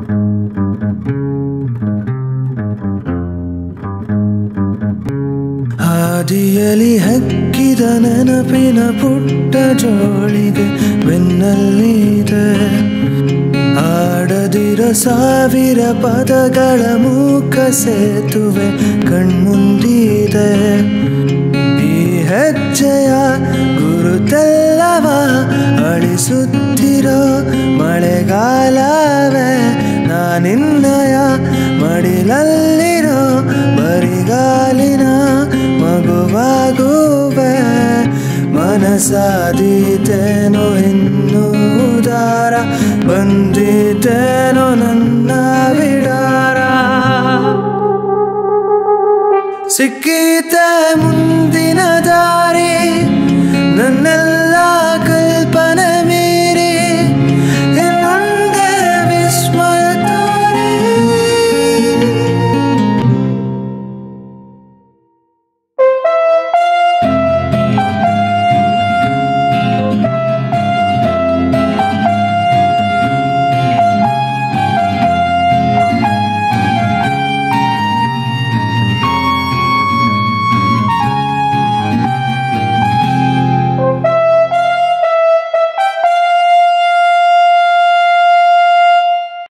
ಹಾದಿಯಲಿ ಹಕ್ಕಿದ ನೆನಪಿನ ಪುಟ್ಟ ಜೋಳಿಗೆ ಬೆನ್ನಲ್ಲಿದೆ. ಆಡದಿರ ಸಾವಿರ ಪದಗಳ ಮೂಕ ಸೇತುವೆ ಕಣ್ಮುಂದಿದೆ. ಈ ಹೆಜ್ಜೆಯ ಗುರುತೆಲ್ಲವ ಅಳಿಸುತ್ತಿರೋ ಮಳೆಗಾಲವೇ ನಾನಿನ್ನಯ ಮಡಿಲಲ್ಲಿರೋ ಬರಿಗಾಲಿನ ಮಗುವಾಗುವೆ. ಮನಸಾದೀತೇನೋ ಇನ್ನೂ ದಾರ ಬಂದಿತೇನೋ ನನ್ನ ಬಿಡಾರ. ಸಿಕ್ಕಿತೆ